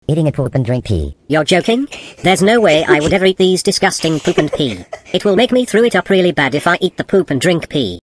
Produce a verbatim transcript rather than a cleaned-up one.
Eating a poop and drink pee. You're joking? There's no way I would ever eat these disgusting poop and pee. It will make me throw it up really bad if I eat the poop and drink pee.